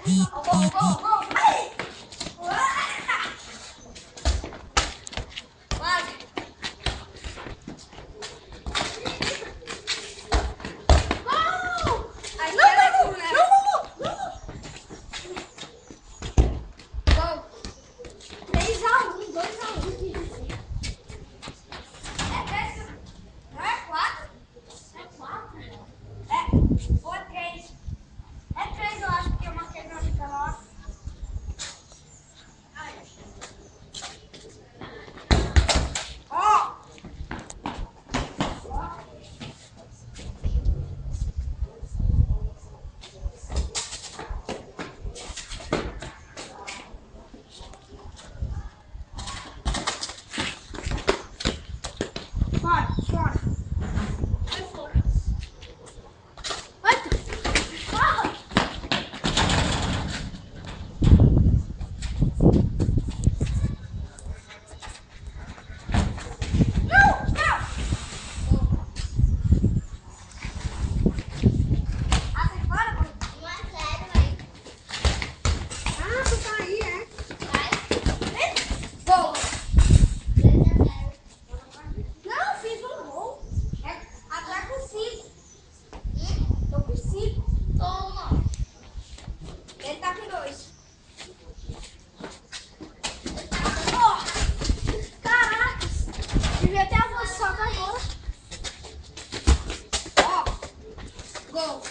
Gol, gol, gol. Ai. Quase. Gol! Aí não, né? Gol. 3-1, 2-1. É 3. Não é 4? É 4? É. Ou é 3? É 3, eu acho que eu marquei pra ficar lá. Ó! Fora, fora. Vai fora. Vai. Fora. Não, não. Ah, sai fora, mãe. Não é sério, mãe. Ah, tu tá aí, é? Vai. Gol. 3-0. Não, fiz um gol. É, agora com 5. Tô com 5. Toma. Ele tá com 2. Oh, caraca. Devia ter avançado agora. Ó, gol.